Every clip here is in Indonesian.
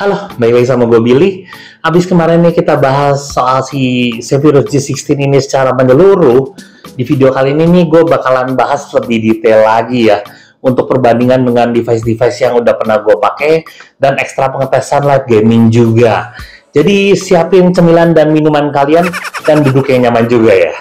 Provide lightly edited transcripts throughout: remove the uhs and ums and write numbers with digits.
Halo, balik lagi sama gue Billy. Abis kemarin nih kita bahas soal si Zephyrus G16 ini secara menyeluruh. Di video kali ini nih gue bakalan bahas lebih detail lagi ya, untuk perbandingan dengan device-device yang udah pernah gue pakai dan ekstra pengetesan live gaming juga. Jadi siapin cemilan dan minuman kalian dan duduk yang nyaman juga ya.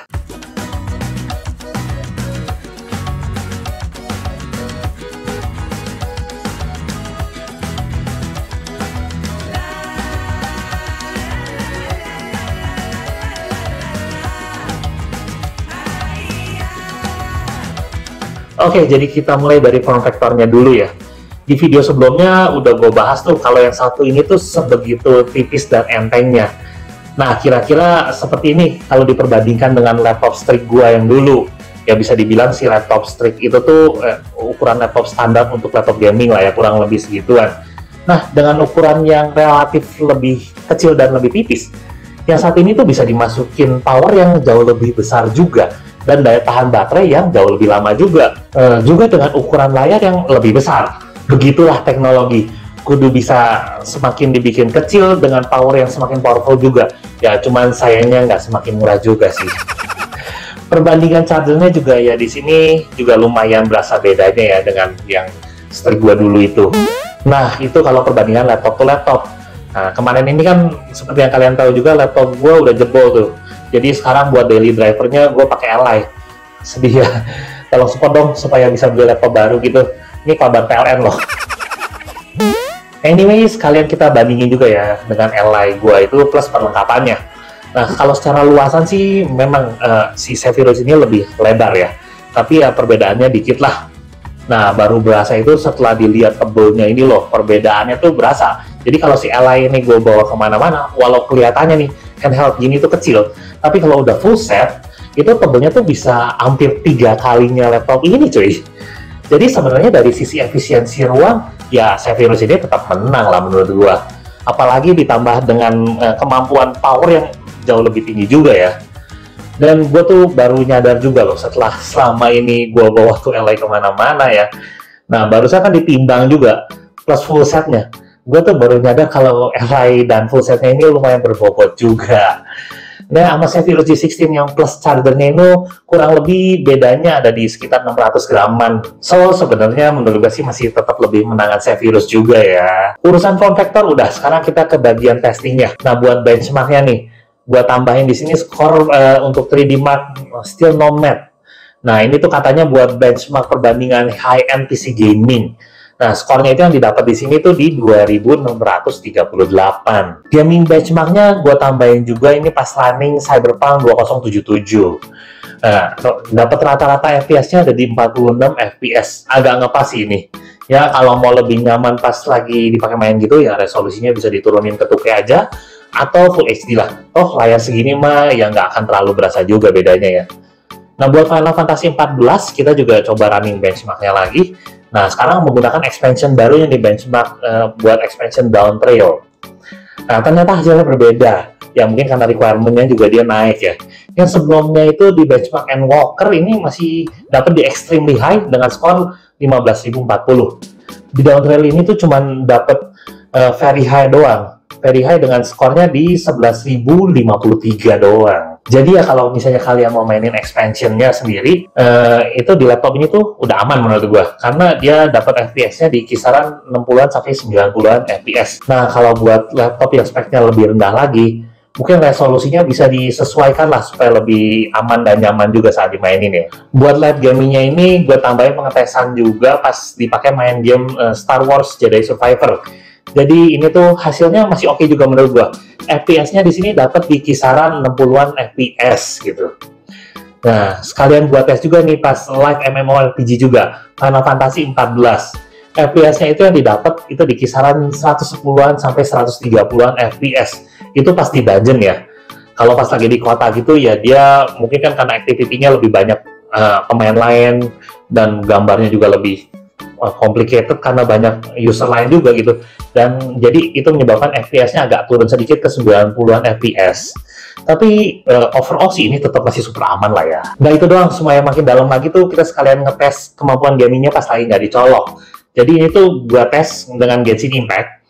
Oke, jadi kita mulai dari form factor-nya dulu ya. Di video sebelumnya udah gue bahas tuh kalau yang satu ini tuh sebegitu tipis dan entengnya. Nah, kira-kira seperti ini kalau diperbandingkan dengan laptop Strix gue yang dulu. Ya bisa dibilang si laptop Strix itu tuh ukuran laptop standar untuk laptop gaming lah ya, kurang lebih segituan. Nah, dengan ukuran yang relatif lebih kecil dan lebih tipis, yang satu ini tuh bisa dimasukin power yang jauh lebih besar juga. Dan daya tahan baterai yang jauh lebih lama juga. Juga dengan ukuran layar yang lebih besar. Begitulah teknologi. Kudu bisa semakin dibikin kecil dengan power yang semakin powerful juga. Ya, cuman sayangnya nggak semakin murah juga sih. Perbandingan chargernya juga ya di sini juga lumayan berasa bedanya ya dengan yang Strix gua dulu itu. Nah, itu kalau perbandingan laptop to laptop. Nah, kemarin ini kan seperti yang kalian tahu juga laptop gua udah jebol tuh. Jadi sekarang buat daily drivernya gue pakai Ally. Sedih ya. Tolong support dong supaya bisa beli laptop baru gitu. Ini kabar PLN loh. Anyways, kalian kita bandingin juga ya dengan Ally gue itu plus perlengkapannya. Nah, kalau secara luasan sih memang si Zephyrus ini lebih lebar ya. Tapi ya perbedaannya dikit lah. Nah, baru berasa itu setelah dilihat tebelnya ini loh. Perbedaannya tuh berasa. Jadi kalau si Ally ini gue bawa kemana-mana, walau kelihatannya nih handheld gini tuh kecil, tapi kalau udah full set, itu tebelnya tuh bisa hampir 3 kalinya laptop ini cuy. Jadi sebenarnya dari sisi efisiensi ruang, ya Zephyrus ini tetap menang lah menurut gua. Apalagi ditambah dengan kemampuan power yang jauh lebih tinggi juga ya. Dan gue tuh baru nyadar juga loh setelah selama ini gue bawa tuh Ally kemana-mana ya. Nah, barusan kan ditimbang juga plus full setnya. Gue tuh baru nyadar kalau Ally dan full setnya ini lumayan berbobot juga. Nah, sama Zephyrus G16 yang plus chargernya itu kurang lebih bedanya ada di sekitar 600 graman. So, sebenarnya menurut gue sih masih tetap lebih menangan Zephyrus juga ya. Urusan form factor udah, sekarang kita ke bagian testingnya. Nah, buat benchmarknya nih, gue tambahin di sini skor untuk 3D Mark still no match. Nah, ini tuh katanya buat benchmark perbandingan high-end PC gaming. Nah, skornya itu yang didapat di sini tuh di 2638. Gaming benchmarknya gue tambahin juga ini pas running Cyberpunk 2077. Nah, dapat rata-rata FPS-nya ada di 46 FPS. Agak ngepas sih ini. Ya, kalau mau lebih nyaman pas lagi dipakai main gitu, ya resolusinya bisa diturunin ke 2K aja. Atau Full HD lah. Oh, layar segini mah ya nggak akan terlalu berasa juga bedanya ya. Nah, buat Final Fantasy 14, kita juga coba running benchmarknya lagi. Nah, sekarang menggunakan expansion baru yang di benchmark buat expansion Dawntrail. Nah, ternyata hasilnya berbeda. Ya, mungkin karena requirement-nya juga dia naik ya. Yang sebelumnya itu di benchmark Endwalker ini masih dapat di extremely high dengan skor 15.040. Di Dawntrail ini tuh cuman dapat very high doang. Very high dengan skornya di 11.053 doang. Jadi ya kalau misalnya kalian mau mainin expansionnya sendiri, itu di laptop ini tuh udah aman menurut gua. Karena dia dapat FPS-nya di kisaran 60-an sampai 90-an FPS. Nah, kalau buat laptop yang speknya lebih rendah lagi, mungkin resolusinya bisa disesuaikan lah supaya lebih aman dan nyaman juga saat dimainin ya. Buat live gamingnya ini, gua tambahin pengetesan juga pas dipakai main game Star Wars Jedi Survivor. Jadi ini tuh hasilnya masih oke juga menurut gua. FPS-nya di sini dapat di kisaran 60-an FPS gitu. Nah, sekalian gua tes juga nih pas live MMORPG juga, Final Fantasy 14. FPS-nya itu yang didapat itu di kisaran 110-an sampai 130-an FPS. Itu pasti dungeon ya. Kalau pas lagi di kota gitu ya dia mungkin kan karena activity-nya lebih banyak pemain lain dan gambarnya juga lebih complicated karena banyak user lain juga gitu, dan jadi itu menyebabkan FPS-nya agak turun sedikit ke 90-an FPS. Tapi overall sih ini tetap masih super aman lah ya. Nah itu doang, supaya makin dalam lagi tuh kita sekalian ngetes kemampuan gamingnya pas lagi nggak dicolok. Jadi ini tuh gua tes dengan Genshin Impact.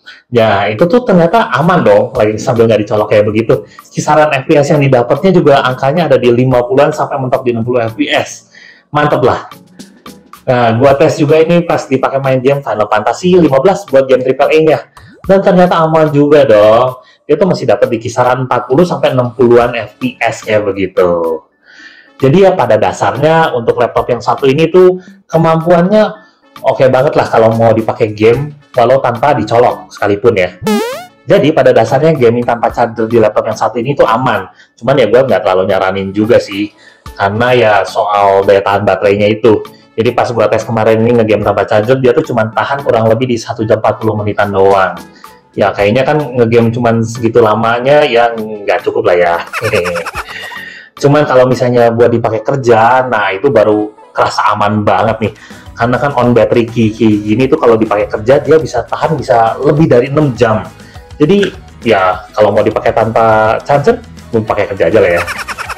Ya, itu tuh ternyata aman dong, lagi sambil nggak dicolok kayak begitu. Kisaran FPS yang didapatnya juga angkanya ada di 50-an sampai mentok di 60 FPS. Mantep lah. Nah, gua tes juga ini pas dipakai main game Final Fantasy 15 buat game AAA-nya. Dan ternyata aman juga dong. Dia tuh masih dapat di kisaran 40 sampai 60-an FPS kayak begitu. Jadi ya pada dasarnya untuk laptop yang satu ini tuh kemampuannya oke banget lah kalau mau dipakai game walau tanpa dicolok sekalipun ya. Jadi pada dasarnya gaming tanpa charger di laptop yang satu ini tuh aman. Cuman ya gue nggak terlalu nyaranin juga sih. Karena ya soal daya tahan baterainya itu. Jadi pas gue tes kemarin ini ngegame tanpa charger, dia tuh cuma tahan kurang lebih di 1 jam 40 menitan doang. Ya kayaknya kan ngegame cuman segitu lamanya ya nggak cukup lah ya. Cuman kalau misalnya buat dipakai kerja, nah itu baru kerasa aman banget nih. Karena kan on battery gini tuh kalau dipakai kerja dia bisa tahan bisa lebih dari 6 jam. Jadi ya kalau mau dipakai tanpa charger, mau pakai kerja aja lah ya.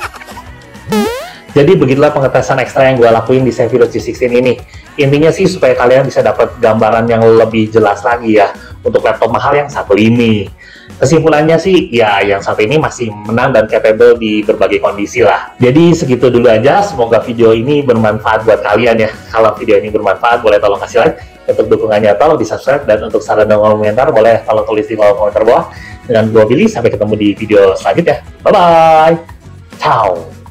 Jadi begitulah pengetesan ekstra yang gue lakuin di Xevious G16 ini. Intinya sih supaya kalian bisa dapat gambaran yang lebih jelas lagi ya untuk laptop mahal yang satu ini. Kesimpulannya sih, ya yang satu ini masih menang dan capable di berbagai kondisi lah. Jadi segitu dulu aja, semoga video ini bermanfaat buat kalian ya. Kalau video ini bermanfaat, boleh tolong kasih like. Untuk dukungannya tolong di subscribe, dan untuk saran dan komentar boleh tolong tulis di kolom komentar bawah. Dengan gue Billy, sampai ketemu di video selanjutnya. Bye-bye! Ciao!